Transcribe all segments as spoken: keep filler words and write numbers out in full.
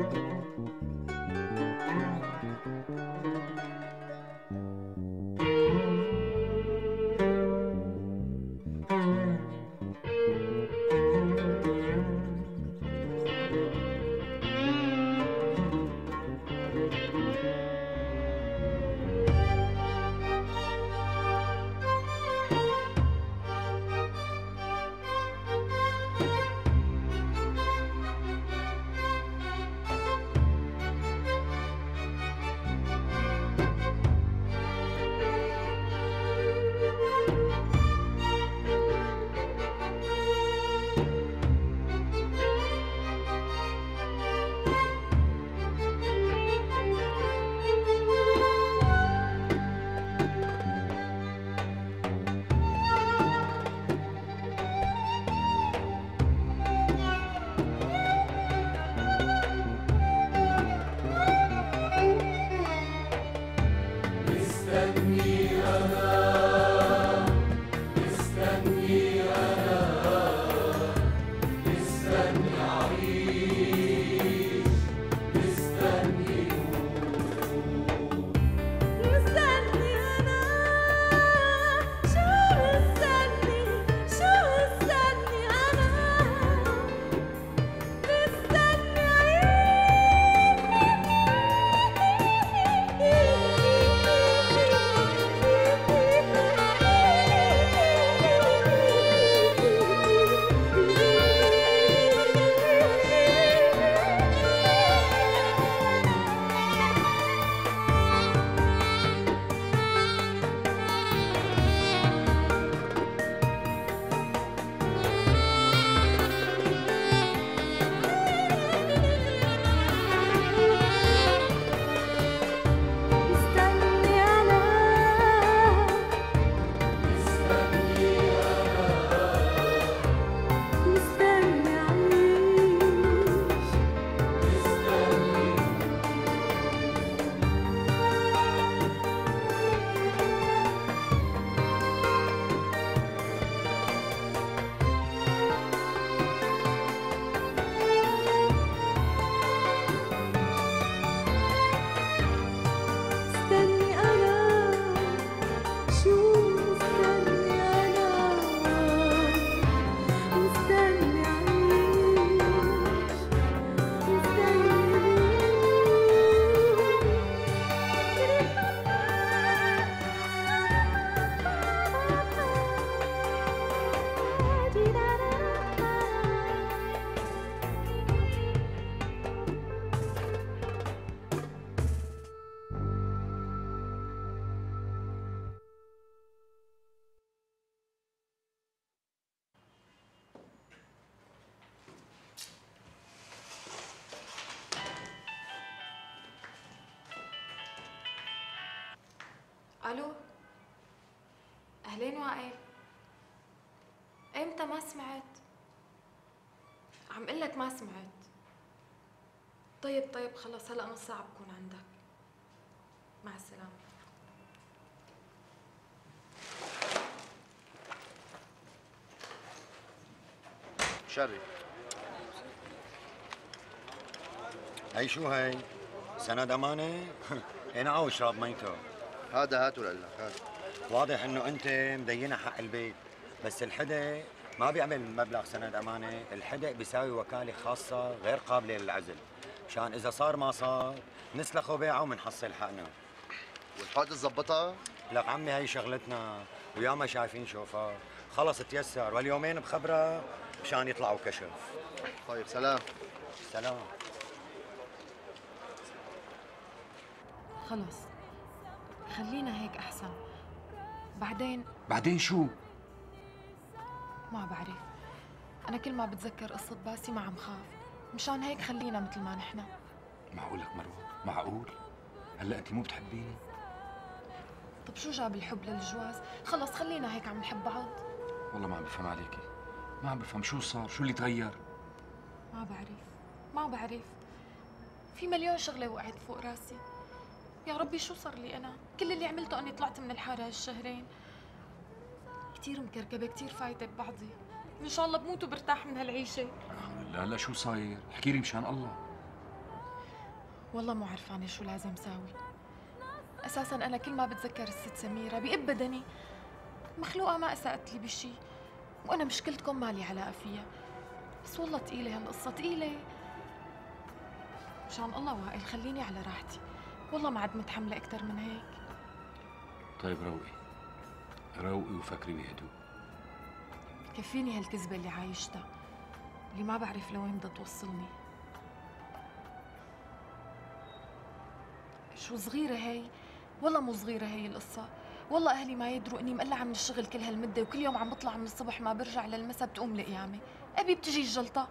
الو، اهلين وائل. امتى؟ ما سمعت. عم قلك ما سمعت. طيب طيب خلص، هلا نص ساعة بكون عندك. مع السلامة. شري. هي شو هي؟ سند امانه؟ انا عاوز اشرب ميته. هذا هاته لك هذا. واضح انه انت مدينه حق البيت، بس الحدا ما بيعمل مبلغ سند امانه، الحدا بيساوي وكاله خاصه غير قابله للعزل، مشان اذا صار ما صار نسلخه بيعه ومنحصل حقنا. والحوض تظبطها؟ لك عمي هي شغلتنا، وياما شايفين شوفها، خلص تيسر واليومين بخبرها مشان يطلعوا كشف. طيب سلام. سلام. خلص خلينا هيك احسن. بعدين بعدين شو؟ ما بعرف. انا كل ما بتذكر قصة باسي ما عم خاف، مشان هيك خلينا مثل ما نحن. معقولك مروه؟ معقول؟ هلا انت مو بتحبيني؟ طب شو جاب الحب للجواز؟ خلص خلينا هيك عم نحب بعض. والله ما عم بفهم عليكي، ما عم بفهم شو صار، شو اللي تغير؟ ما بعرف ما بعرف في مليون شغلة وقعت فوق راسي. يا ربي شو صار لي أنا؟ كل اللي عملته أني طلعت من الحارة هالشهرين. كتير مكركبة، كتير فايتة ببعضي. إن شاء الله بموت وبرتاح من هالعيشة. لا لا شو صاير؟ احكي لي مشان الله. والله مو عرفانة شو لازم ساوي. أساساً أنا كل ما بتذكر الست سميرة بيئب بدني. مخلوقة ما أساءت لي بشي، وأنا مشكلتكم مالي علاقة فيها. بس والله تقيلة هالقصة، تقيلة. مشان الله وائل خليني على راحتي، والله ما عاد متحملة أكتر من هيك. طيب روقي روقي وفكري بهدوء. كفيني هالكذبة اللي عايشتها، اللي ما بعرف لوين بدها توصلني. شو صغيرة هي؟ والله مو صغيرة هي القصة. والله أهلي ما يدروا إني مقلعة من الشغل كل هالمدة، وكل يوم عم بطلع من الصبح ما برجع للمسا بتقوم القيامة. أبي بتجي الجلطة.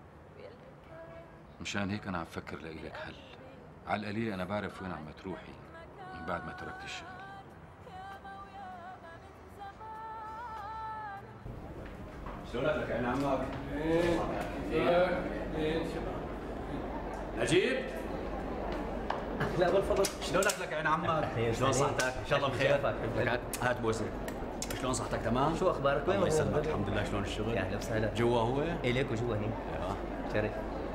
مشان هيك انا عم فكر لاقي لك حل. على القليل انا بعرف وين عم تروحي من بعد ما تركت الشغل. شلونك لك عين عمك؟ نجيب؟ لا بالفضل. شلونك لك عين عمك؟ شلون صحتك؟ ان شاء الله بخير. لك هات بوسه. شلون صحتك تمام؟ شو اخبارك؟ وين الله يسلمك الحمد لله. شلون الشغل؟ يا اهلا وسهلا. جوا هو؟ ايه ليك وجوا هني. شرف.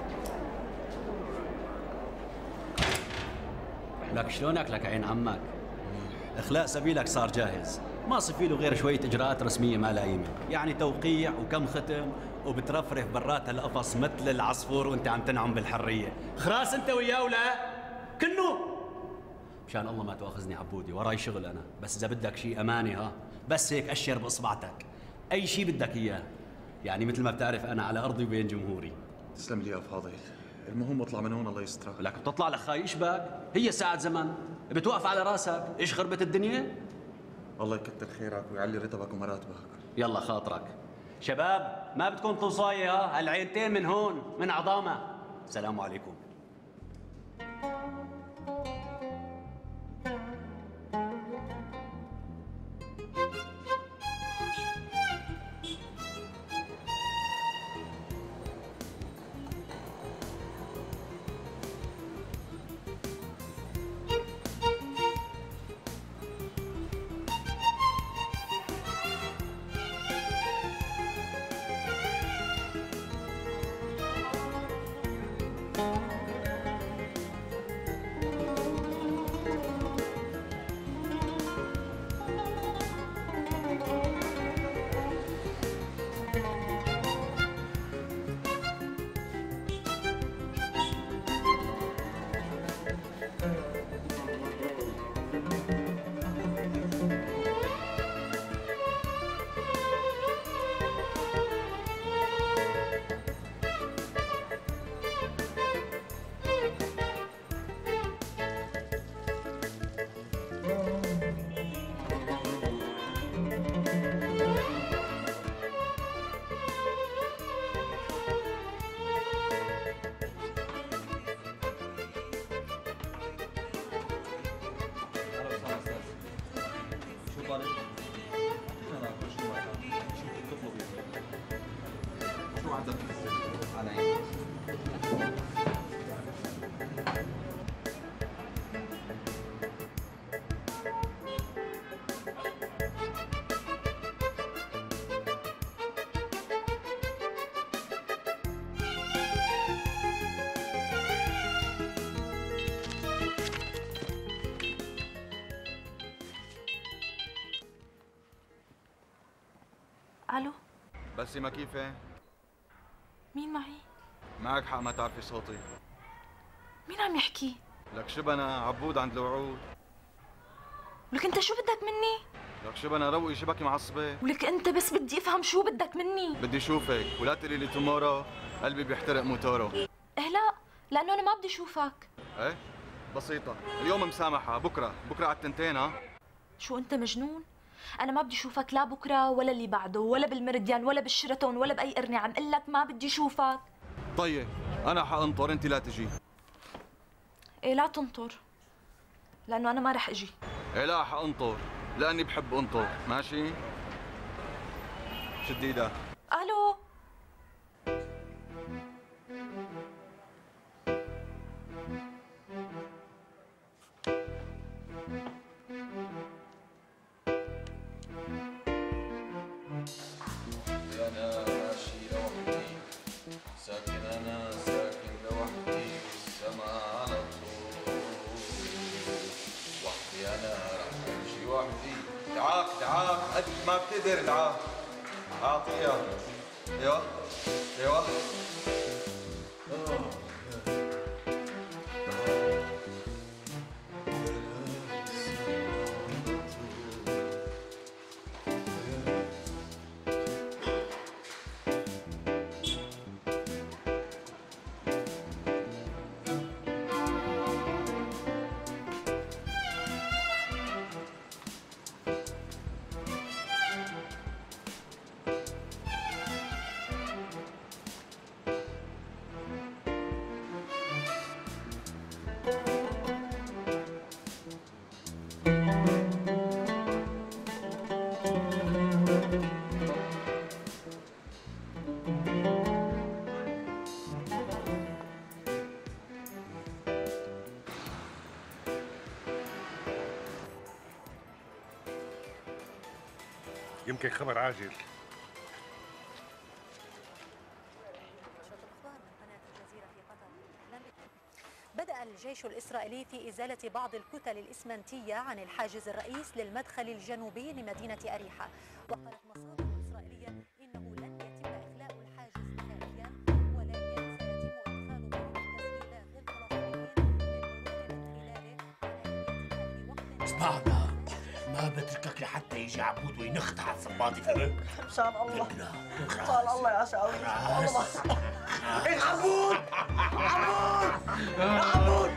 لك شلونك لك عين عمك؟ اخلاء سبيلك صار جاهز، ما صفي له غير شويه اجراءات رسميه ما لها قيمه، يعني توقيع وكم ختم وبترفرف برات هالقفص مثل العصفور وانت عم تنعم بالحريه. خراس انت وياه ولا؟ كنو مشان الله ما تواخذني عبودي، وراي شغل انا، بس اذا بدك شيء امانه ها، بس هيك اشر باصبعتك، اي شيء بدك اياه، يعني مثل ما بتعرف انا على ارضي وبين جمهوري. تسلم لي يا فاضل، المهم اطلع من هون الله يسترك. لك بتطلع لك خاي ايش بك؟ هي ساعة زمن بتوقف على راسك، ايش خربت الدنيا؟ الله يكتر خيرك ويعلي رتبك ومراتبك. يلا خاطرك. شباب ما بدكم توصاية ها، هالعينتين من هون من عظامة. السلام عليكم. الو، بسمة كيفك؟ مين معي؟ معك حق ما تعرفي صوتي. مين عم يحكي؟ لك شبنا عبود عند الوعود. ولك انت شو بدك مني؟ لك شبنا روقي شبكي معصبة. ولك انت بس بدي افهم شو بدك مني. بدي اشوفك ولا تقولي لي تومورو، قلبي بيحترق موتورو. ايه لا، لانه انا ما بدي اشوفك. ايه؟ بسيطة، اليوم مسامحة، بكرة، بكرة على التنتين ها؟ شو انت مجنون؟ انا ما بدي اشوفك لا بكره ولا اللي بعده ولا بالمرديان ولا بالشيراتون ولا باي قرني، عم قل لك ما بدي اشوفك. طيب، أنا حأنطر، أنت لا تجي. ايه لا تنطر، لانه انا ما رح اجي. ايه لا حأنطر، لأني بحب أنطر، ماشي؟ شد إيدك. الو، أنا ماشي لوحدي، ساكن أنا ساكن لوحدي، والسما على طول. ادعاه قد ما بتقدر ادعاه. اعطيها. ايوه ايوه. يمكن خبر عاجل. بدأ الجيش الإسرائيلي في إزالة بعض الكتل الإسمنتية عن الحاجز الرئيس للمدخل الجنوبي لمدينة أريحة، وقالت مصادر إسرائيلية إنه لن يتم إخلاء الحاجز نهائيا، ولكن سيتم إدخال بعض التسهيلات للمرور من خلاله اسمعنا، ما بتركك لحتى يجي عبود وينخدع على الصباطي، فهمت؟ ان شاء الله ان شاء الله يا شاوي الله. ايه عبود عبود عبود.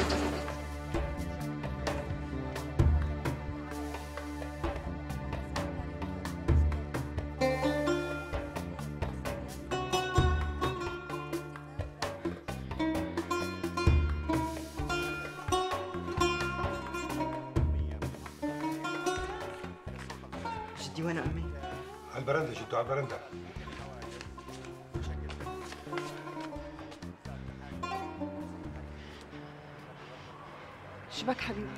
جدي وين امي؟ على البرندة، جدو على البرندة. شبك حبيبي؟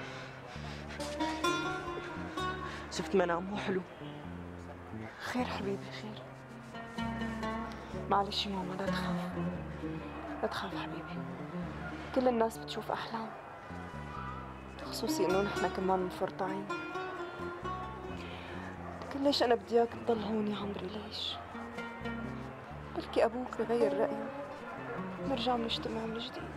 شفت منام مو حلو؟ خير حبيبي خير. معلش يا ماما لا تخاف، لا تخاف حبيبي، كل الناس بتشوف أحلام، خصوصي إنه نحن كمان مفرطعين. لكن ليش أنا بدي إياك تضل هون يا عمري؟ ليش؟ بلكي أبوك بغير رأيه، نرجع نجتمع من جديد.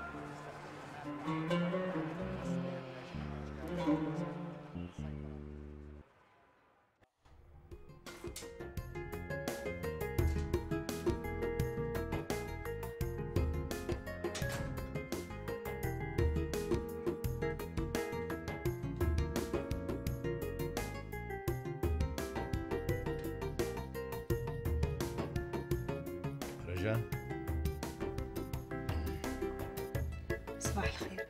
رجاء صباح الخير.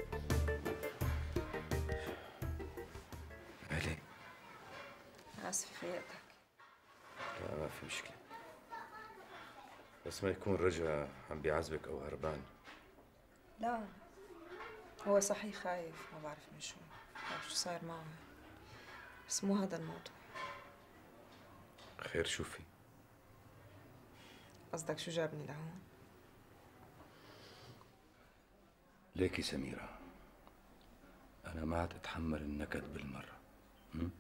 علي. آسفة فيقتك. لا ما في مشكلة، بس ما يكون رجع عم بيعذبك أو هربان. لا هو صحيح خايف، ما بعرف من شو، بعرف شو صاير معه، بس مو هذا الموضوع. خير شو في؟ قصدك شو جابني لهون؟ ليكي سميرة، أنا ما عاد أتحمل النكد بالمرة. م?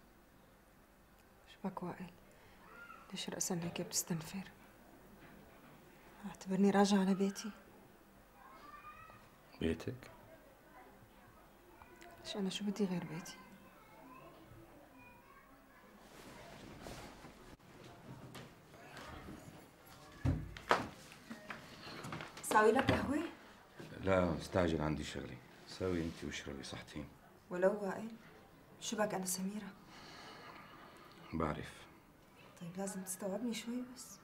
شبك وائل؟ ليش رأسا هيك بتستنفر؟ اعتبرني راجعة على بيتي. بيتك؟ ليش أنا شو بدي غير بيتي؟ ساوي لك قهوة؟ لا مستعجل، عندي شغلة. ساوي أنت واشربي صحتين. ولو وائل، شو بك أنا سميرة؟ بعرف. طيب لازم تستوعبني شوي بس.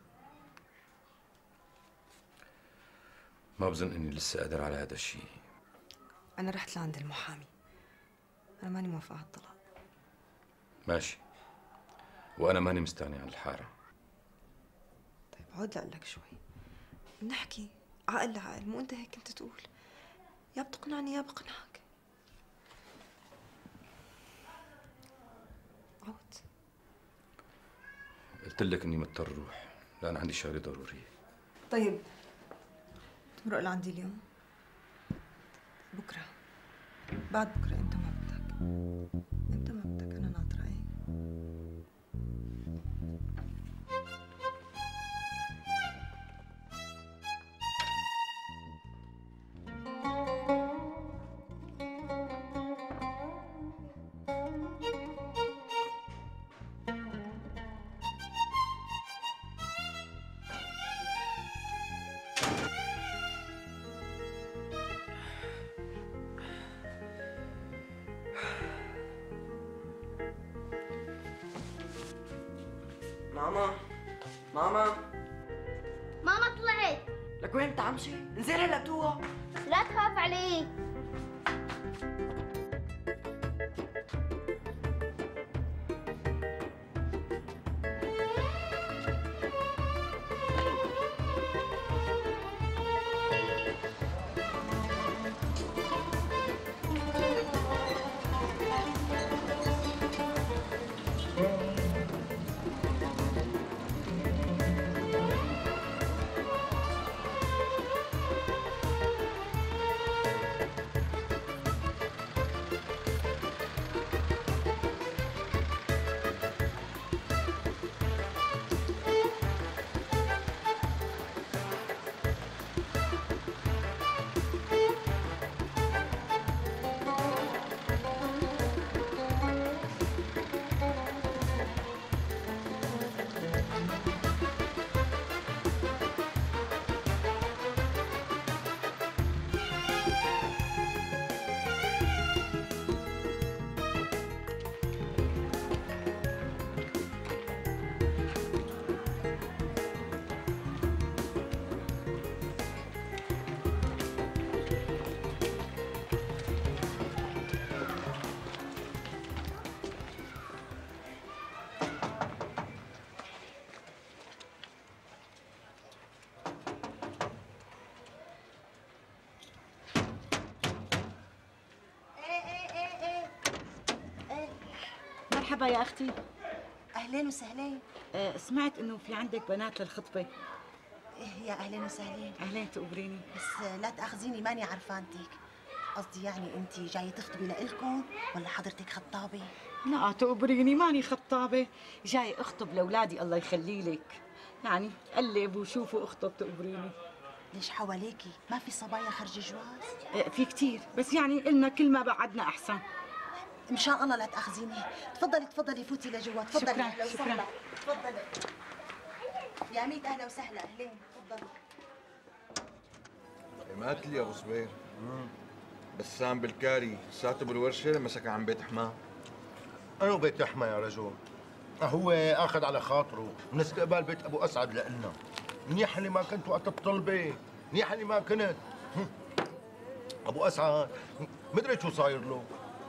ما بظن إني لسه قادر على هذا الشيء. أنا رحت لعند المحامي، أنا ماني موافقة على الطلاق. ماشي، وأنا ماني مستغني عن الحارة. طيب عود لأقلك شوي، بنحكي عقل لعقل، مو أنت هيك كنت تقول؟ يا بتقنعني يا بقنعك. عود. قلت لك إني مضطر أروح لأن عندي شغلة ضرورية. طيب تمرق لعندي اليوم؟ بكرة، بعد بكرة، امتى ما بدك، امتى ما بدك، أنا ناطرة. إيه ماما ماما ماما طلعت. لك وين انت عمشي؟ انزل هلا بتوها. لا تخاف علي. مرحبا يا اختي. اهلين وسهلين. أه سمعت انه في عندك بنات للخطبه. إيه يا اهلين وسهلين. اهلين تقبريني. بس لا تاخذيني ماني عرفانتك. قصدي يعني انت جايه تخطبي لإلكم ولا حضرتك خطابه؟ لا تقبريني ماني خطابه، جاي اخطب لاولادي الله يخلي لك. يعني قلب وشوفوا اخطب تقبريني. ليش حواليكي ما في صبايا خرج جواز؟ أه في كثير بس يعني قلنا كل ما بعدنا احسن. ان شاء الله لا تاخذيني. تفضلي تفضلي فوتي لجوا. تفضلي. شكرا أهلا شكرا. وسهلا. تفضلي يا ميت. اهلا وسهلا. اهلين. تفضلي. مات لي يا ابو صبير. بسام بالكاري ساته بالورشه لما سكن عن بيت حماه. أنو بيت حما يا رجل؟ هو اخذ على خاطره من استقبال بيت ابو اسعد لنا. منيح اللي ما كنت وقت الطلبه، منيح اللي ما كنت. ابو اسعد مدري شو صاير له.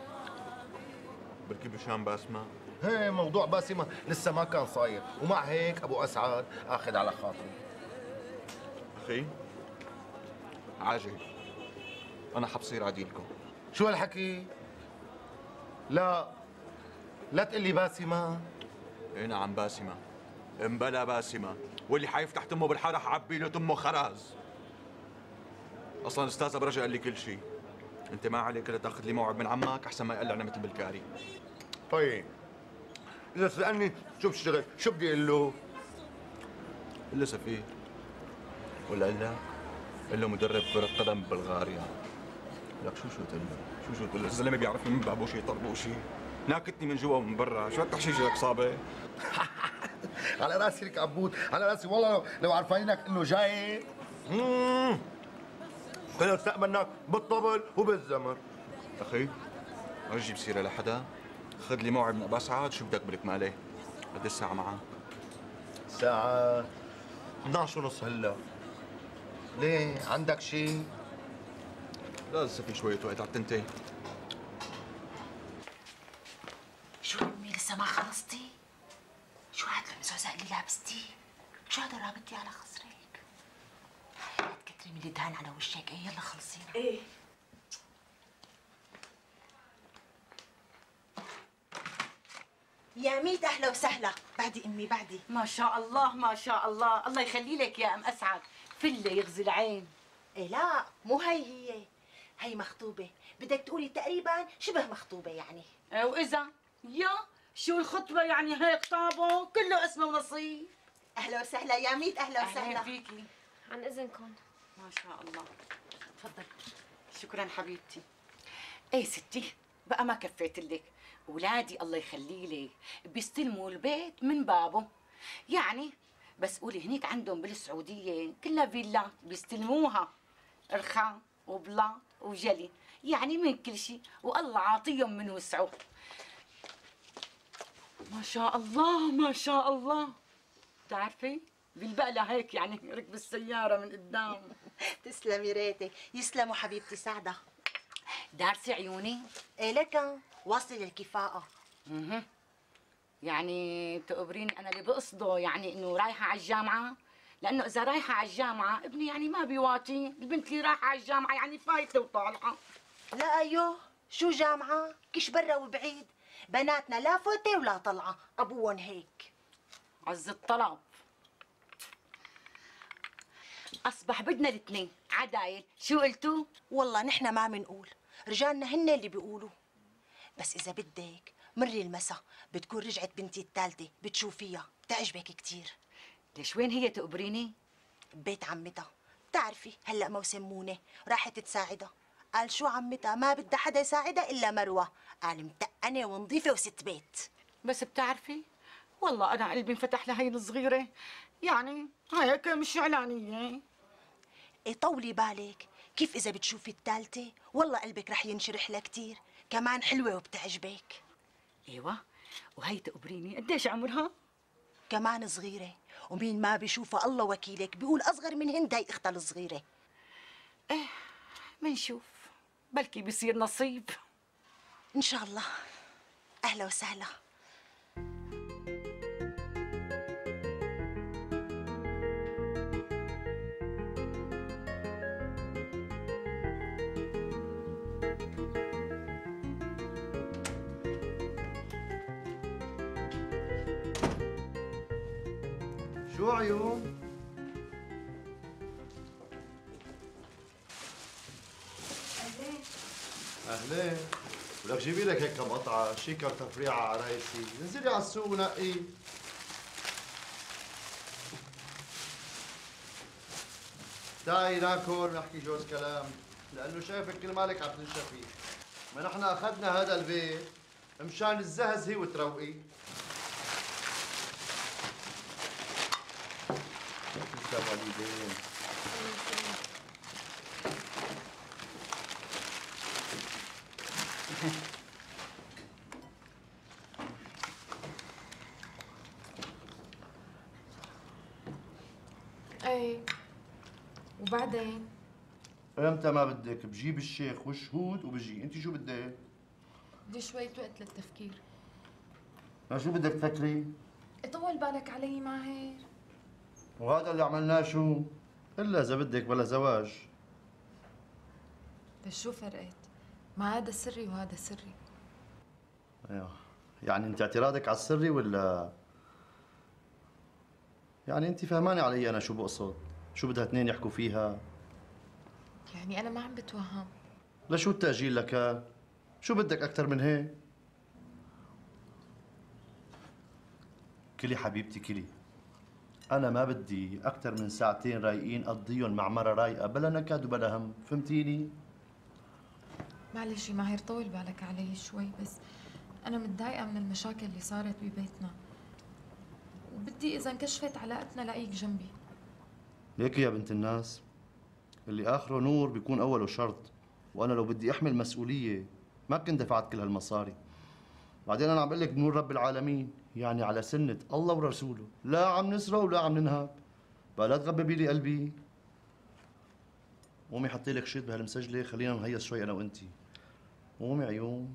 بركي مشان باسمه. هي موضوع باسمه لسه ما كان صاير، ومع هيك ابو اسعد اخذ على خاطره. اخي عاجل انا حبصير عديلكم. شو هالحكي؟ لا لا تقول لي باسمه. اي نعم باسمه. امبلا باسمه، واللي حيفتح تمه بالحاره حعبي له تمه خرز. اصلا الاستاذ ابو رجا قال لي كل شيء. انت ما عليك الا تاخذ لي موعد من عمك احسن ما يقلعنا مثل بالكاري. طيب اذا سالني شو بشتغل شو بدي اقول له؟ قل له سفير ولا قل له قل له مدرب كرة قدم ببلغاريا. لك شو شو تقول له؟ شو شو تقول له؟ الزلمه بيعرفني من بابوشي طربوشي. ناكتني من جوا ومن برا، شو هالتحشيشه لك صابه؟ على راسي لك عبود، على راسي والله لو, لو عرفانينك انه جاي اممم كنا استقبلناك بالطبل وبالزمر. اخي ما تجيب سيره لحدا، خذ لي موعد من ابو اسعد شو بدك بالك مالي. قد الساعه معك؟ الساعة اثنعش ونص هلا. ليه؟ عندك شيء؟ لا لسه في شوية وقت على التنتين. شو امي لسه ما خلصتي؟ شو هاد المزوزق اللي لابستيه؟ شو هذا رابطتي على خصرك؟ لا تكتري من الدهان على وشك. ايه يلا خلصينا. ايه يا ميت اهلا وسهلا. بعدي امي بعدي. ما شاء الله ما شاء الله، الله يخلي لك يا ام اسعد. فله يغزي العين. إيه لا مو هي هي، هي مخطوبة. بدك تقولي تقريبا شبه مخطوبة يعني. وإذا يا شو الخطبة يعني هيك طابو كله اسمه ونصيب. أهلا وسهلا يا ميت. أهلا وسهلا. أهلا فيكي. عن إذنكم. ما شاء الله. تفضل. شكرا حبيبتي. ايه ستي بقى ما كفيت لك، اولادي الله يخلي لك بيستلموا البيت من بابه. يعني بس قولي هنيك عندهم بالسعوديه كلها فيلا بيستلموها رخام وبلاط وجلي، يعني من كل شيء، والله عاطيهم من وسعه. ما شاء الله ما شاء الله. بتعرفي بالبقلة هيك يعني ركب السيارة من قدام. تسلمي ريتك. يسلموا حبيبتي سعدة. دارسي عيوني؟ ايه لك واصلة للكفاءة. اها يعني تقبريني انا اللي بقصده يعني انه رايحة على الجامعة؟ لانه اذا رايحة على الجامعة ابني يعني ما بيواتي، البنت اللي رايحة على الجامعة يعني فايتة وطالعة. لا ايوه شو جامعة؟ كش برا وبعيد، بناتنا لا فوتة ولا طلعة، ابوهم هيك. عز الطلب. اصبح بدنا الاثنين عدايل، شو قلتوا؟ والله نحن ما بنقول، رجالنا هن اللي بيقولوا. بس اذا بدك مري المسا بتكون رجعت بنتي الثالثة، بتشوفيها بتعجبك كثير. ليش وين هي تقبريني؟ ببيت عمتها، بتعرفي هلا موسم مونة، راحت تساعدها. قال شو عمتها ما بدها حدا يساعدها الا مروه، قال متقنه ونظيفه وست بيت. بس بتعرفي والله انا قلبي انفتح لهي الصغيره، يعني هيك مش علانيه. ايه طولي بالك، كيف اذا بتشوفي الثالثه والله قلبك رح ينشرح لها كثير، كمان حلوه وبتعجبك. ايوه وهي تقبريني قديش عمرها؟ كمان صغيره، ومين ما بيشوفها الله وكيلك بيقول اصغر من هند هي اختها الصغيره. ايه منشوف، بلكي بيصير نصيب ان شاء الله. اهلا وسهلا. شو عيون؟ أهلين. اهلين. ولك جيبي لك هيك كم قطعه شيكر تفريعه عرايسي، انزلي على السوق ونقي. تعي ناكل ونحكي جوز كلام، لانه شايفك كل مالك عم تنشفي. ما نحن اخذنا هذا البيت مشان الزهزي وتروقي. تسلم والدين. ايه وبعدين؟ امتى ما بدك بجيب الشيخ والشهود وبجي، انت شو بدك؟ بدي شوية وقت للتفكير. ما شو بدك تفكري؟ طول بالك علي ماهر. وهذا اللي عملناه شو؟ الا اذا بدك بلا زواج. بس شو فرقت؟ ما هذا سري وهذا سري. ايوه يعني انت اعتراضك على السري ولا يعني انت فهماني علي انا شو بقصد؟ شو بدها اثنين يحكوا فيها؟ يعني أنا ما عم بتوهم. لشو التأجيل لك؟ شو بدك أكثر من هيك؟ كلي حبيبتي كلي. أنا ما بدي أكثر من ساعتين رايقين أقضيهم مع مرة رايقة بلا نكد وبلا هم، فهمتيني؟ معلش يا ماهر طول بالك علي شوي، بس أنا متضايقة من المشاكل اللي صارت ببيتنا، وبدي إذا انكشفت علاقتنا لاقيك جنبي. ليك يا بنت الناس، اللي آخره نور بيكون أوله شرط، وأنا لو بدي أحمل مسؤولية ما كنت دفعت كل هالمصاري. بعدين أنا عم بقول لك بنور رب العالمين، يعني على سنة الله ورسوله، لا عم نسرق ولا عم ننهب، بلا تغببي لي قلبي. قومي حطي لك شيط بهالمسجلة، خلينا نهيص شوي أنا وأنتي. قومي عيون.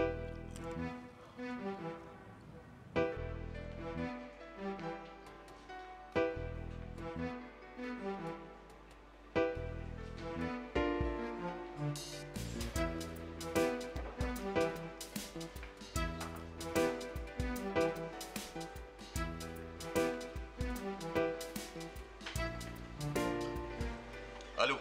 الو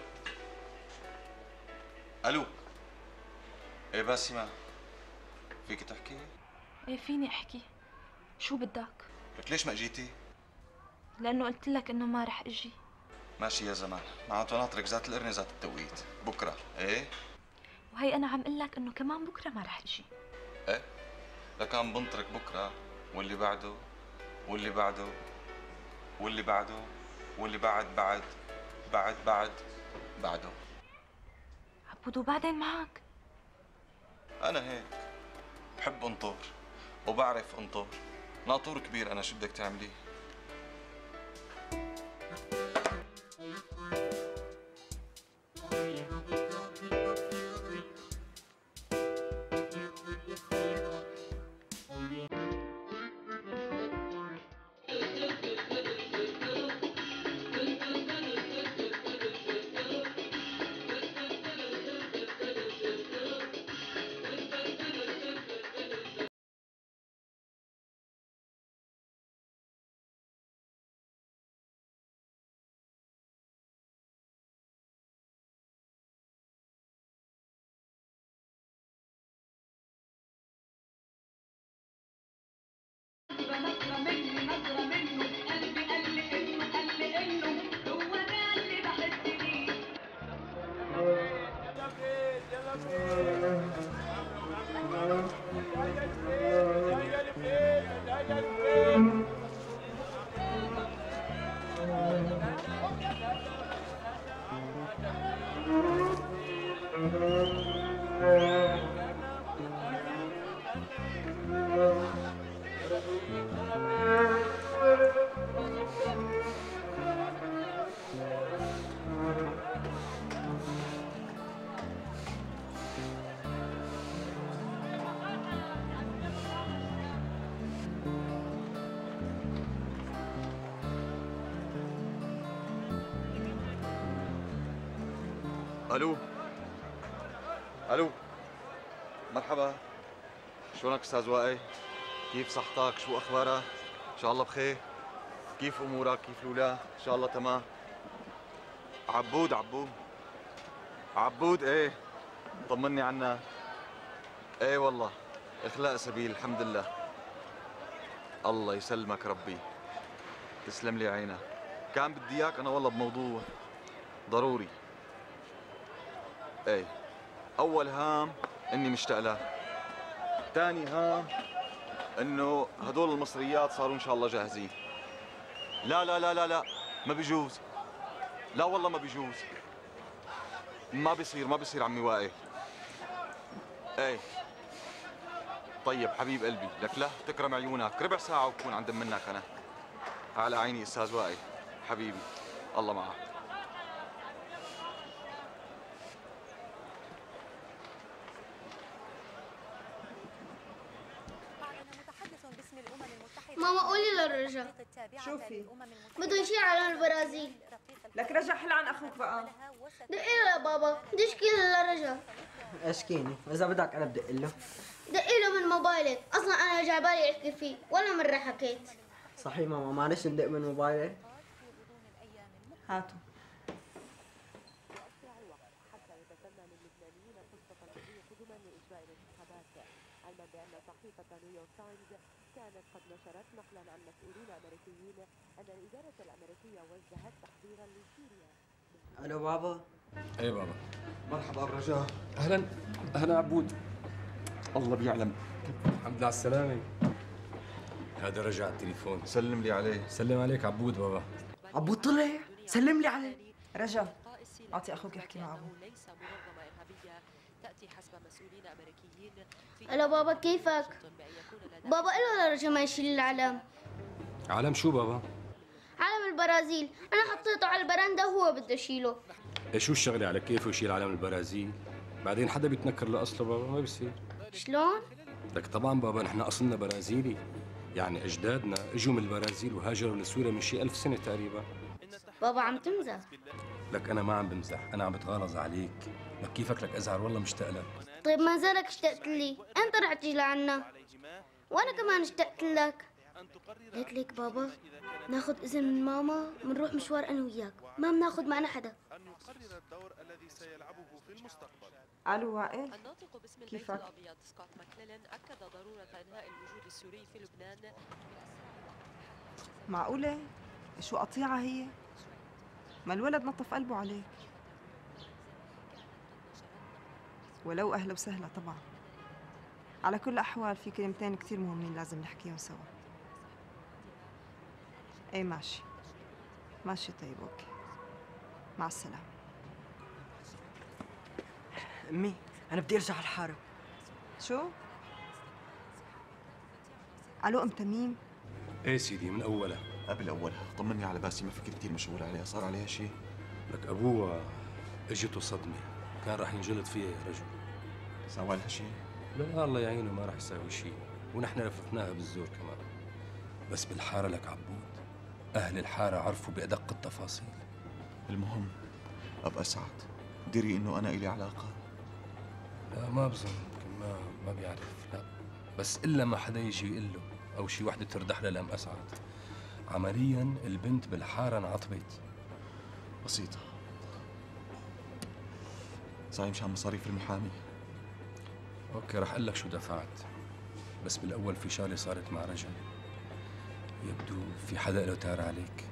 الو. ايه باسمة، فيك تحكي؟ ايه فيني احكي. شو بدك؟ لك ليش ما اجيتي؟ لانه قلت لك انه ما رح اجي. ماشي يا زمان، معناته ناطرك ذات القرنة ذات التوقيت، بكره، ايه؟ وهي انا عم اقول لك انه كمان بكره ما رح اجي. ايه؟ لكان بنطرك بكره واللي بعده واللي بعده واللي بعده واللي بعد بعد بعد بعد بعده. عبود وبعدين معك؟ أنا هيك بحب انطر وبعرف انطر، ناطور كبير أنا، شو بدك تعملي؟ الو الو مرحبا، شلونك استاذ وائل؟ كيف صحتك؟ شو اخبارك؟ ان شاء الله بخير. كيف امورك؟ كيف الاولاد؟ ان شاء الله تمام. عبود عبود عبود ايه، طمني عنك. ايه والله اخلاء سبيل الحمد لله. الله يسلمك ربي، تسلم لي عينك. كان بدي اياك انا والله بموضوع ضروري. ايه، اول هام اني مشتاق لك، ثاني هام انه هدول المصريات صاروا ان شاء الله جاهزين. لا لا لا لا لا ما بيجوز، لا والله ما بيجوز، ما بيصير ما بيصير عمي وائل. ايه طيب حبيب قلبي، لك لا تكرم عيونك، ربع ساعة وبكون عند منك انا. على عيني استاذ وائل حبيبي، الله معك. ماما قولي للرجا شوفي بده يشيل على البرازيل. لك رجع حل عن اخوك بقى. دقي له لبابا، بدي اشكي للرجا. اشكيني واذا بدك انا بدق له. دقي له من موبايلك، اصلا انا جايبالي احكي فيه ولا مره حكيت. صحيح ماما، معلش ندق من موبايلك. هاتوا. كانت قد نشرت نقلا عن مسؤولين امريكيين ان الاداره الامريكيه وجهت تحذيرا لسوريا. الو بابا. ايه بابا. مرحبا برجاء. اهلا اهلا عبود. الله بيعلم. الحمد لله على السلامه. هذا رجع التليفون. سلم لي عليه. سلم عليك عبود بابا. عبود طلع، سلم لي عليه. رجا اعطي اخوك يحكي مع ابوه. تاتي حسب مسؤولين امريكيين. الو بابا كيفك؟ بابا قله لرجا ما يشيل العلم. علم شو بابا؟ علم البرازيل، انا حطيته على البرندة وهو بده يشيله. ايه شو الشغله على كيفه يشيل علم البرازيل؟ بعدين حدا بيتنكر لاصله بابا، ما بيصير. شلون؟ لك طبعا بابا نحن اصلنا برازيلي، يعني اجدادنا اجوا من البرازيل وهاجروا لسوريا من شي ألف سنه تقريبا. بابا عم تمزح. لك انا ما عم بمزح، انا عم بتغالظ عليك. لك كيفك لك ازهر، والله مشتاق لك. طيب ما زالك اشتقت لي، انت رح تجي لعنا وانا كمان اشتقت لك. قلت لك بابا ناخذ اذن من ماما ونروح مشوار انا وياك، ما بناخذ معنا حدا. الو وائل، الناطق باسم البيت كيفك؟ الابيض سكوت ماكليلن اكد ضروره انهاء الوجود السوري في لبنان. معقوله؟ شو قطيعه هي؟ ما الولد نطف قلبه عليك. ولو اهلا وسهلا طبعا. على كل الاحوال في كلمتين كثير مهمين لازم نحكيهم سوا. ايه ماشي ماشي طيب اوكي، مع السلامه. امي انا بدي ارجع على الحاره. شو؟ الو ام تميم. ايه سيدي من اولها. قبل اولها طمني على باسمه، فكر كثير مشغول عليها، صار عليها شيء؟ لك ابوها اجته صدمه، كان راح ينجلط فيها يا رجل. سوى لها شيء؟ لا الله يعينه ما راح يساوي شيء، ونحن لففناها بالزور كمان. بس بالحاره لك عبود، اهل الحاره عرفوا بادق التفاصيل. المهم ابقى سعد دري انه انا الي علاقه. لا ما بظن، يمكن ما ما بيعرف، لا بس الا ما حدا يجي يقول له او شي وحده تردح له لام اسعد. عمليا البنت بالحاره انعطبت. بسيطه. صاير مشان مصاريف المحامي. اوكي رح اقول لك شو دفعت، بس بالاول في شغله صارت مع رجل يبدو في حدا له تار عليك.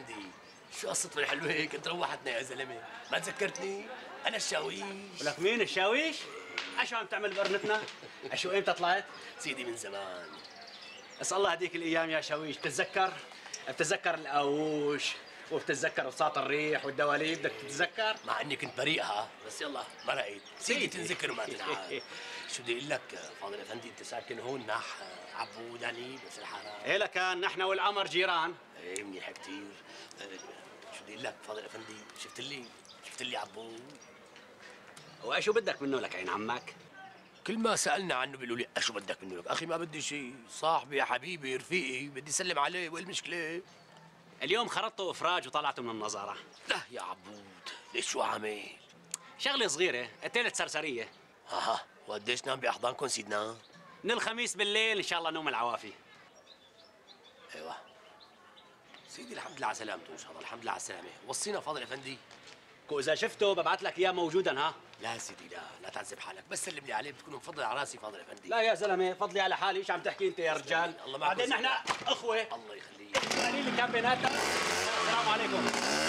افندي، شو الصدفة الحلوة هيك انت روحتنا يا زلمة، ما تذكرتني؟ أنا الشاويش. ولك مين الشاويش؟ عشو عم تعمل بقرنتنا؟ عشو امتى طلعت؟ سيدي من زمان. بس الله هديك الايام يا شاويش، بتتذكر؟ بتتذكر القاووش وبتتذكر بساط الريح والدواليب، بدك تتذكر؟ مع اني كنت بريئها بس يلا مرقت، سيدي تنذكر وما تنعاد. شو بدي اقول لك فاضل افندي، انت ساكن هون ناح عبود هني بس الحارة. ايه لكان نحن والقمر جيران. ايه منيح كثير. شو بدي اقول لك فاضل افندي، شفت لي شفت لي عبود. وشو بدك منه لك عين عمك؟ كل ما سالنا عنه بيقولوا لي شو بدك منه لك؟ اخي ما بدي شيء، صاحبي يا حبيبي رفيقي، بدي اسلم عليه، وين المشكله؟ اليوم خرطته افراج وطلعته من النظاره. لا يا عبود، ليش شو عامل؟ شغله صغيره، قتلت سرسريه. اها، وقديش نام باحضانكم سيدنا؟ من الخميس بالليل ان شاء الله نوم العوافي. ايوه سيدي، الحمد لله على سلامته ان شاء الله، الحمد لله على السلامه. وصينا فاضل افندي. كو اذا شفته ببعث لك اياه موجودا. ها لا سيدي لا، لا تعذب حالك، بس سلم لي عليه، بتكون مفضل على راسي فاضل افندي. لا يا زلمه، فضلي على حالي، ايش عم تحكي انت يا رجال؟ الله معك. بعدين نحن اخوه. الله يخليك. القليل اللي كان بيناتنا. السلام عليكم.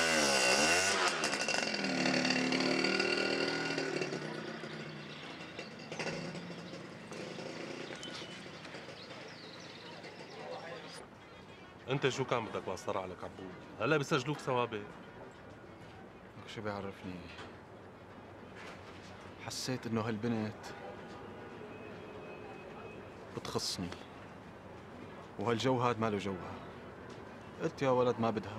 انت شو كان بدك بقى صار عليك عبود؟ هلا بيسجلوك سوابق. شو بيعرفني؟ حسيت انه هالبنت بتخصني، وهالجو هاد ماله جوها. قلت يا ولد ما بدها.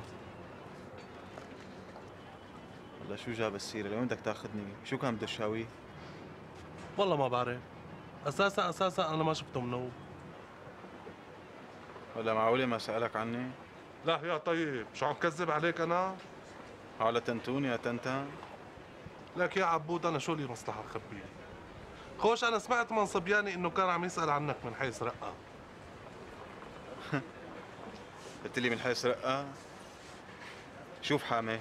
هلا شو جاب السيرة؟ لوين بدك تاخذني؟ شو كان بده الشاوي؟ والله ما بعرف. اساسا اساسا انا ما شفته منو. ولا معقولة ما سألك عني؟ لا يا طيب، شو عم كذب عليك انا؟ على تنتون يا تنتان؟ لك يا عبود انا شو لي مصلحة اخبيك؟ خوش انا سمعت من صبياني انه كان عم يسأل عنك من حيث رقة. قلت لي من حيث رقة؟ شوف حامد،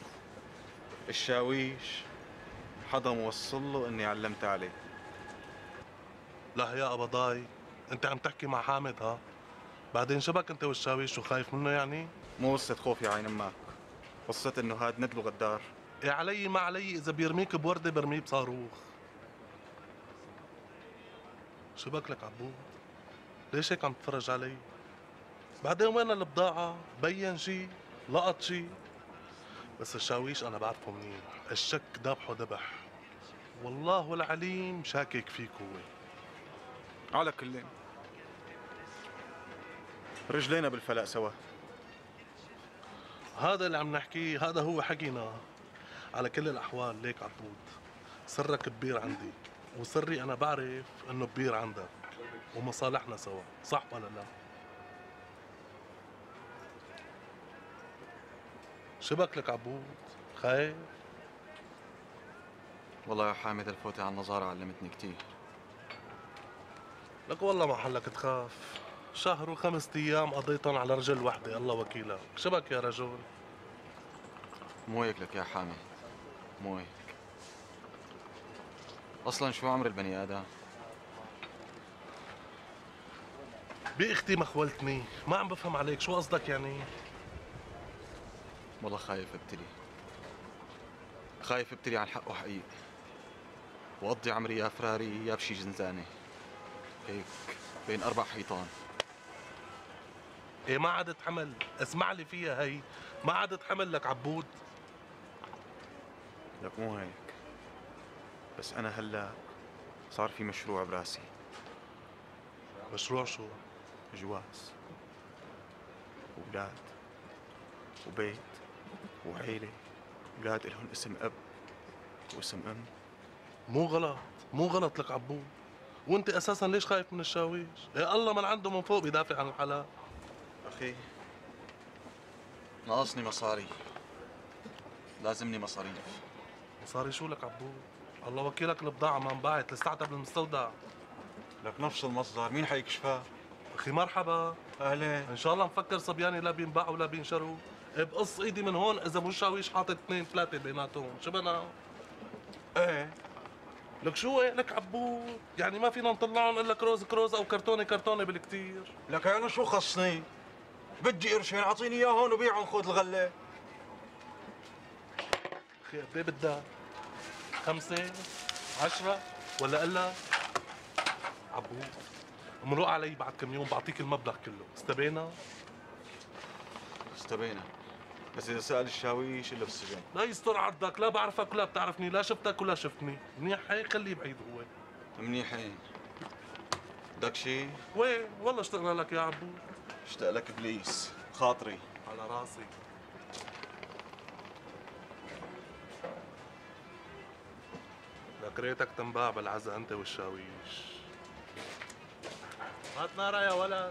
الشاويش حدا موصل له اني علمت عليه. لا يا قبضاي، انت عم تحكي مع حامد ها؟ بعدين شبك انت والشاويش وخايف منه يعني؟ مو قصة خوف يا عين امك، قصة انه هاد ندله غدار. يا علي ما علي، اذا بيرميك بوردة برميه بصاروخ. شبك لك عبود؟ ليش هيك عم تتفرج علي؟ بعدين وين البضاعة؟ بين شي؟ لقط شي؟ بس الشاويش انا بعرفه منيح، الشك ذبحه ذبح. والله العليم شاكك فيك هو. على كل رجلينا بالفلاء سوا. هذا اللي عم نحكيه، هذا هو حكينا. على كل الأحوال ليك عبود، سرك كبير عندي، وسري أنا بعرف إنه كبير عندك، ومصالحنا سوا، صح ولا لا؟ شبك لك عبود؟ خايف؟ والله يا حامد الفوتة على النظارة علمتني كتير. لك والله ما حلك تخاف، شهر وخمسة أيام قضيتهم على رجل وحدة، الله وكيلك، شبك يا رجل؟ مو هيك لك يا حامد، مو هيك. أصلاً شو عمر البني آدم؟ بأختي ما خولتني، ما عم بفهم عليك، شو قصدك يعني؟ والله خايف ابتلي، خايف ابتلي عن حقه حقيقي، وأقضي عمري يا فراري يا بشي زنزانة هيك بين أربع حيطان. إيه ما عادت حمل، اسمع لي فيها هي، ما عادت حمل لك عبود. لك مو هيك، بس أنا هلا صار في مشروع براسي. مشروع شو؟ جواز، وولاد، وبيت، وعيلة، أولاد إلهم اسم أب واسم أم. مو غلط، مو غلط لك عبود، وانت اساسا ليش خايف من الشاويش؟ يا الله من عنده من فوق بيدافع عن الحلال. اخي ناقصني مصاري، لازمني مصاريف. مصاري شو لك عبود؟ الله وكيلك البضاعة ما انباعت، لساتها بالمستودع. لك نفس المصدر، مين حيكشفها؟ اخي مرحبا. اهلين. ان شاء الله مفكر صبياني لا بينباعوا ولا بينشروا. بقص ايدي من هون اذا مو الشاويش حاطط اثنين ثلاثة بيناتهم، شو بنا؟ ايه لك شو هيك لك عبود؟ يعني ما فينا نطلعهم الا كروز كروز او كرتونه كرتونه بالكثير. لك يعني شو خصني؟ بدي قرشين اعطيني اياهم وبيعهم خذ الغله. اخي قد ايه بدك؟ خمسة؟ عشرة؟ ولا قلة؟ عبود امرق علي بعد كم يوم بعطيك المبلغ كله، استبينا؟ استبينا، بس اذا سأل الشاويش الا بالسجن. لا يستر عرضك، لا بعرفك ولا بتعرفني، لا شفتك ولا شفتني، منيح هيك خليه بعيد هو. منيح هيك. بدك شيء؟ وين؟ والله اشتقنا لك يا عبود. اشتاق لك ابليس، خاطري. على راسي. لك ريتك تنباع بالعزا انت والشاويش. هات نارا يا ولد.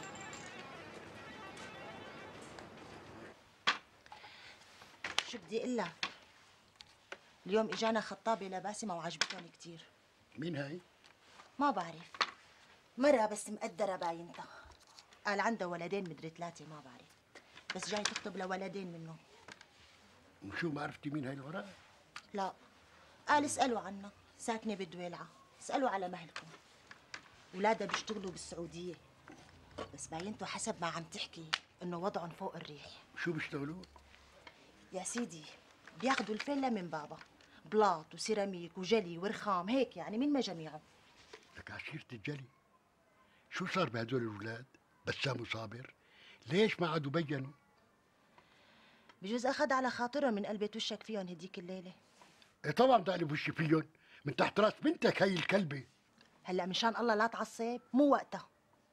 شو بدي اقول لك؟ اليوم اجانا خطابه لباسمه وعجبتهم كثير. مين هاي؟ ما بعرف، مرة بس مقدرة باينتها. قال عندها ولدين مدري ثلاثة ما بعرف، بس جاي تخطب لولدين منهم. وشو ما عرفتي مين هاي الوراء؟ لا، قال اسألوا عنها، ساكنة بالدويلعة، اسألوا على مهلكم. ولادها بيشتغلوا بالسعودية، بس باينته حسب ما عم تحكي انه وضعهم فوق الريح. شو بيشتغلوا؟ يا سيدي بياخذوا الفيلا من بابا، بلاط وسيراميك وجلي ورخام هيك يعني من مجاميعه. لك عشيرة الجلي، شو صار بهدول الأولاد؟ بسام وصابر، ليش ما عادوا بينوا؟ بجوز أخذ على خاطره من قلبة وشك فيهم هديك الليلة. إيه طبعا بدي أقلب وشي فيهم، من تحت راس بنتك هي الكلبة. هلا مشان الله لا تعصب، مو وقتها.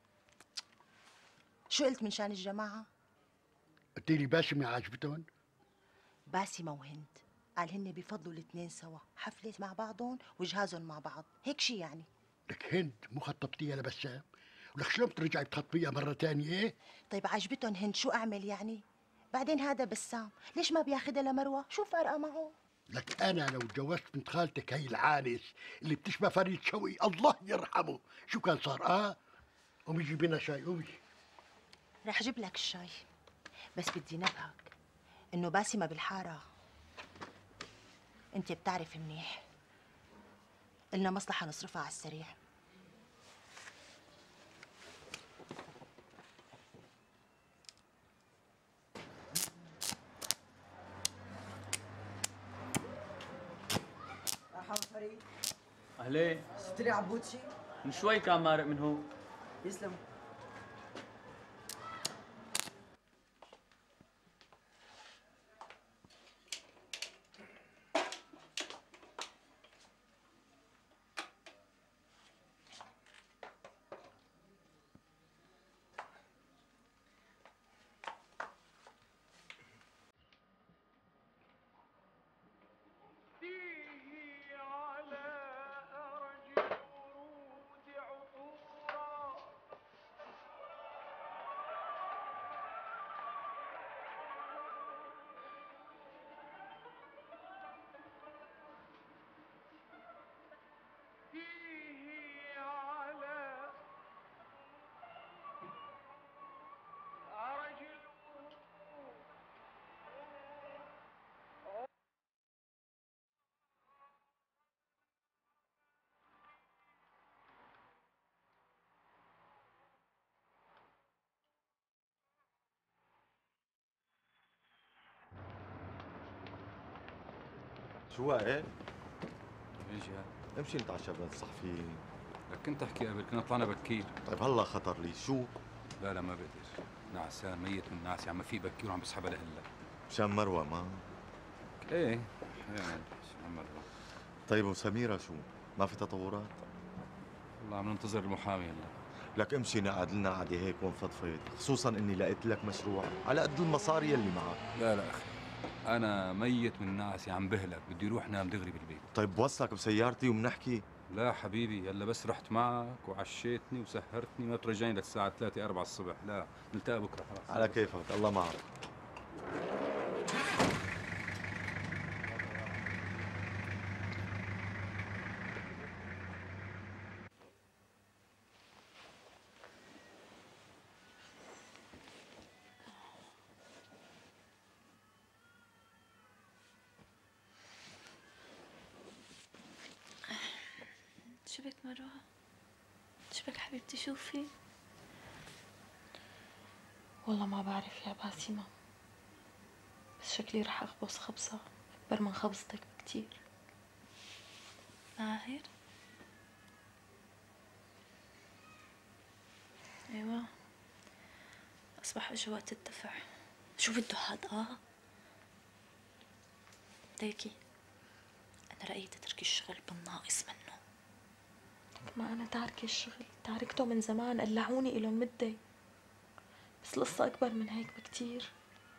شو قلت من شان الجماعة؟ قلت لي باسمة عاجبتهم؟ باسمة وهند، قال هن بفضلوا الاثنين سوا، حفلة مع بعضهم وجهازهم مع بعض، هيك شي يعني. لك هند مو خطبتيها لبسام؟ ولك شلون بترجعي بتخطبيها مرة ثانية؟ طيب عجبتهم هند، شو أعمل يعني؟ بعدين هذا بسام، ليش ما بياخدها لمروة؟ شو فارقة معه؟ لك أنا لو تجوزت بنت خالتك هي العانس اللي بتشبه فريد شوقي الله يرحمه، شو كان صار؟ آه؟ قومي جيبي لنا شاي، قومي. رح جيب لك الشاي، بس بدي نبهك إنه باسمة بالحارة أنت بتعرف منيح، إلنا مصلحة نصرفها على السريع. مرحبا فريد. أهلين. شفت لي عبود شي؟ من شوي كان مارق من هون. يسلم. شو واقف؟ ايش هاد؟ امشي نتعشى بلد الصحفيين. لك كنت احكي قبل، كنا طلعنا بكير. طيب هلا خطر لي، شو؟ لا لا ما بقدر، نعسان ميت من نعسي، عم في بكير وعم بسحبها لإلك. مشان مروه ما؟ ايه يعني مشان مروه. طيب وسميرة شو؟ ما في تطورات؟ والله عم ننتظر المحامي هلا. لك امشي نقعد لنا قعده هيك ونفضفض، خصوصا اني لقيت لك مشروع على قد المصاري اللي معك. لا لا اخي، انا ميت من نعسي عم بهلك، بدي اروح نام دغري بالبيت. طيب بوصلك بسيارتي وبنحكي. لا حبيبي، يلا بس رحت معك وعشيتني وسهرتني ما ترجعني للساعة ثلاثة أربعة الصبح، لا نلتقى بكره خلاص. على كيفك، الله معك. شو بك مروة؟ شو بك حبيبتي، شوفي. والله ما بعرف يا باسمة، بس شكلي رح أخبص خبصة أكبر من خبصتك بكتير. ماهر؟ أيوة، أصبح إجا وقت الدفع. شو بده هاد؟ آه ليكي، أنا رأيي تتركي الشغل بالناقص منه. ما أنا تاركة الشغل، تاركته من زمان، قلعوني إلهم مدة، بس القصة أكبر من هيك بكتير.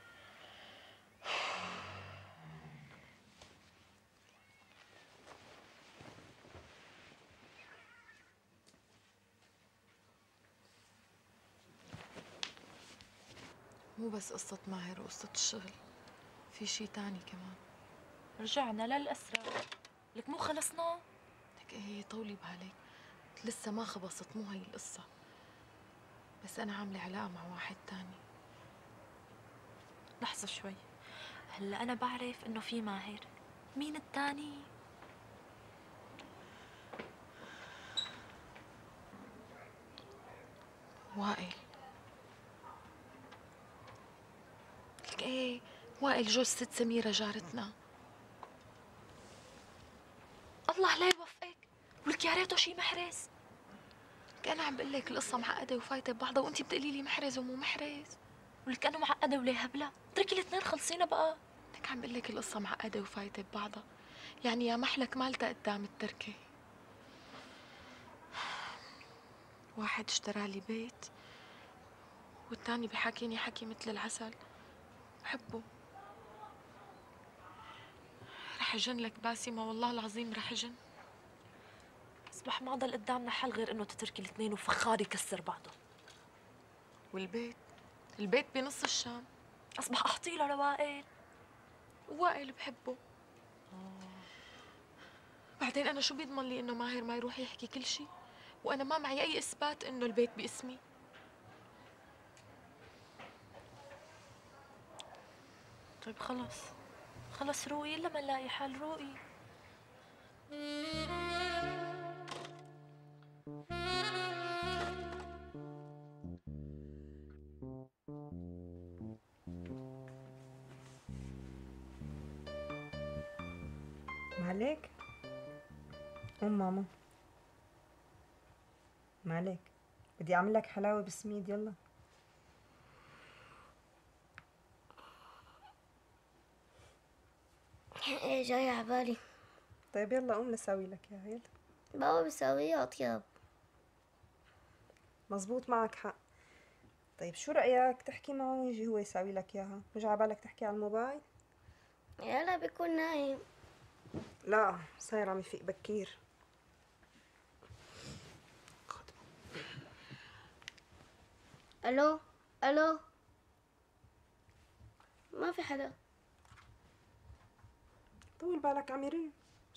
مو بس قصة ماهر وقصة الشغل، في شي تاني كمان. رجعنا للأسرة، لك مو خلصنا؟ لك ايه طولي بالك، لسه ما خبصت، مو هي القصة، بس أنا عاملة علاقة مع واحد تاني. لحظة شوي، هلا أنا بعرف إنه في ماهر، مين التاني؟ وائل. لك ايه وائل جوز ست سميرة جارتنا. الله لا يوفقك، ولك يا ريته شي محرز. لك أنا عم بقول لك القصة معقدة وفايتة ببعضها، وأنتِ بتقولي لي محرز ومو محرز. ولك أنا معقدة ولا هبلة؟ اتركي الاثنين خلصينا بقى. لك عم بقول لك القصة معقدة وفايتة ببعضها، يعني يا محلك مالتها قدام التركة. واحد اشترى لي بيت، والتاني بحكيني حكي مثل العسل، بحبه. رح اجن لك باسمة، والله العظيم رح اجن. اصبح ما ضل قدامنا حل غير انه تتركي الاثنين وفخار يكسر بعضه. والبيت؟ البيت بنص الشام. اصبح احطي له لوائل. وائل بحبه. بعدين انا شو بيضمن لي انه ماهر ما يروح يحكي كل شيء، وانا ما معي اي اثبات انه البيت باسمي. طيب خلص خلص روقي، الا ما نلاقي حل. روقي. معليك؟ قوم ماما. معليك، بدي اعمل لك حلاوة بسميد. يلا. ايه جاي عبالي. طيب يلا قوم لساوي لك اياها. يلا. بابا بيساويها اطيب. مزبوط، معك حق. طيب شو رأيك تحكي معه ويجي هو يساوي لك اياها؟ مش عبالك تحكي على الموبايل؟ يلا بيكون نايم. لا، صاير عم يفيق بكير. الو الو، ما في حدا. طول بالك عم يرن.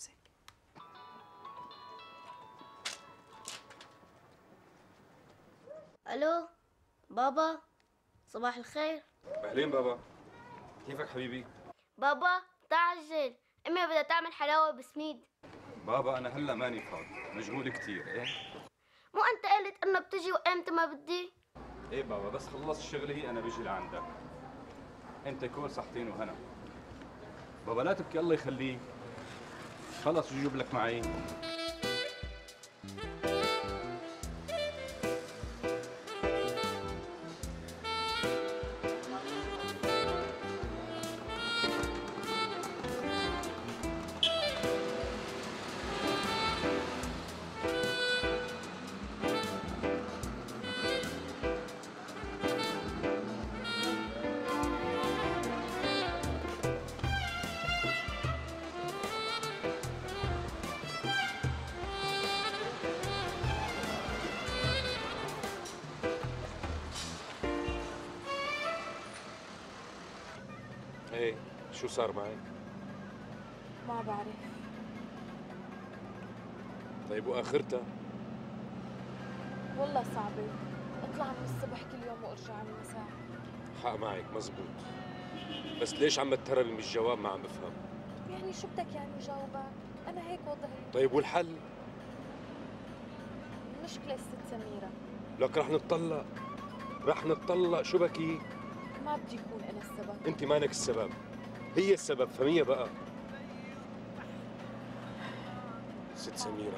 الو بابا، صباح الخير. اهلين بابا، كيفك حبيبي؟ بابا تعجل، امي بدها تعمل حلاوه بسميد. بابا انا هلا ماني فاضي، مشغول كثير. ايه مو انت قلت انه بتجي وامتى ما بدي؟ ايه بابا، بس خلص شغلي انا بيجي لعندك. انت كل صحتين وهنا. بابا لا تبكي، الله يخليك. خلص بجيب لك معي. ايه شو صار معك؟ ما بعرف. طيب واخرتها؟ والله صعبة، اطلع من الصبح كل يوم وارجع على المساء. حق معك مزبوط، بس ليش عم تهربي من الجواب؟ ما عم بفهم. يعني شو بدك يعني جاوبك؟ انا هيك وضعي. طيب والحل؟ المشكلة الست سميرة. لك رح نتطلق. رح نتطلق، شو بكي؟ ما بدي يكون انا السبب. انت مانك السبب، هي السبب، فهميها بقى. ست سميرة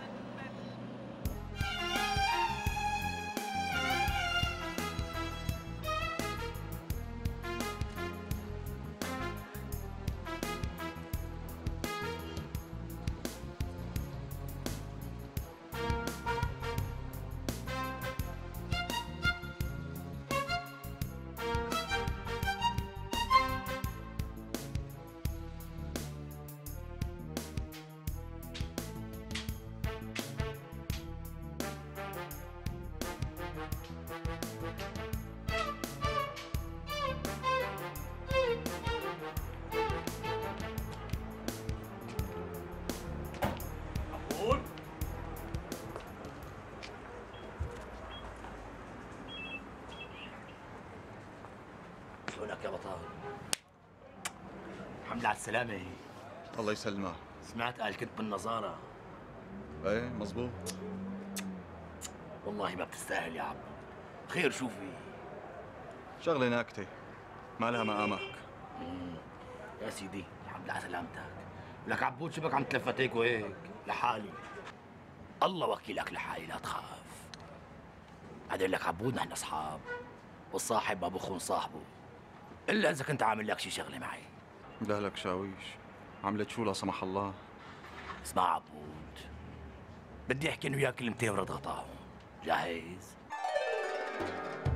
شلونك يا بطل؟ الحمد لله على السلامة. الله يسلمك. سمعت قال كنت بالنظارة. ايه مزبوط. والله ما بتستاهل يا عبو. خير شو في؟ شغلة ناكتة ما لها مقامك. يا سيدي الحمد لله على سلامتك. لك عبود شبك عم تلفت هيك وهيك لحالي. الله وكيلك لحالي لا تخاف. بعدين لك عبود نحن اصحاب والصاحب ابو خون صاحبه. الا اذا كنت عامل لك شي شغله معي. لا لك شاويش، عملت شو لا سمح الله؟ اسمع عبود، بدي احكي انا وياك كلمتين ورد غطاهم. جاهز؟